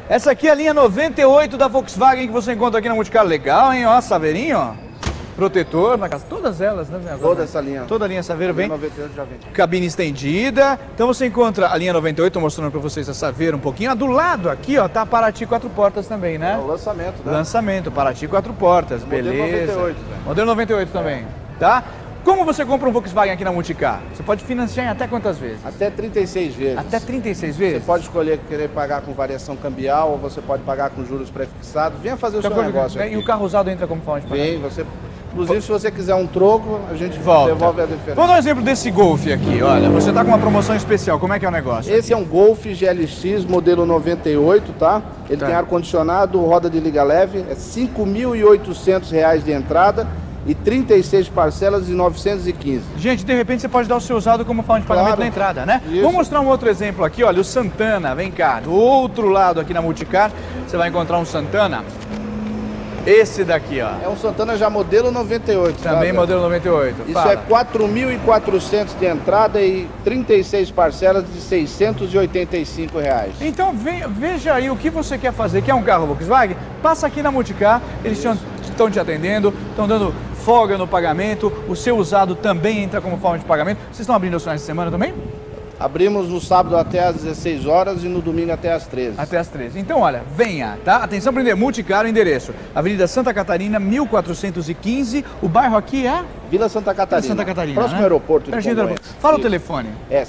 Essa aqui é a linha 98 da Volkswagen que você encontra aqui na Multicar. Legal, hein? Ó, saveirinho, ó. Protetor na casa. Todas elas, né? Agora, toda essa linha. Toda a linha Saveiro vem. 98 já vem. Cabine estendida. Então você encontra a linha 98, tô mostrando pra vocês a Saveiro um pouquinho. Ah, do lado aqui, ó, tá a Paraty 4 portas também, né? É o lançamento, né? Lançamento, Paraty 4 portas, Modelo beleza. 98, né? Modelo 98 também, tá? Como você compra um Volkswagen aqui na Multicar? Você pode financiar em até quantas vezes? Até 36 vezes. Até 36 Você vezes? pode escolher querer pagar com variação cambial ou você pode pagar com juros pré-fixados. Venha fazer o seu negócio aqui. E o carro usado entra como forma de pagamento? Vem, você... Inclusive, se você quiser um troco, a gente Volta. devolve a diferença. Vamos dar um exemplo desse Golf aqui, olha. Você tá com uma promoção especial, como é que é o negócio? Esse é um Golf GLX modelo 98, tá? Ele Tá. tem ar-condicionado, roda de liga leve, é R$ 5.800 de entrada e 36 parcelas de 915. Gente, de repente você pode dar o seu usado como forma de pagamento Claro. na entrada, né? Isso. Vamos mostrar um outro exemplo aqui, olha, o Santana, vem cá. Do outro lado aqui na Multicar, você vai encontrar um Santana. Esse daqui, ó. É um Santana já modelo 98, Também tá, modelo 98. Isso Fala. é 4.400 de entrada e 36 parcelas de R$ 685. Então veja aí o que você quer fazer. Quer um carro Volkswagen? Passa aqui na Multicar, eles estão te atendendo, estão dando folga no pagamento, o seu usado também entra como forma de pagamento. Vocês estão abrindo os finais de semana também? Abrimos no sábado até às 16 horas e no domingo até às 13. Até às 13. Então, olha, venha, tá? Atenção para entender, Multicar, o endereço. Avenida Santa Catarina, 1415. O bairro aqui é? Vila Santa Catarina. Santa Catarina, Próximo né? aeroporto de Pertinho do Congonhas. aeroporto. Fala o Isso. telefone. É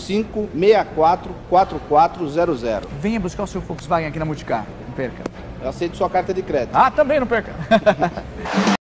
5564-4400. Venha buscar o seu Volkswagen aqui na Multicar. Não perca. Eu aceito sua carta de crédito. Ah, também não perca.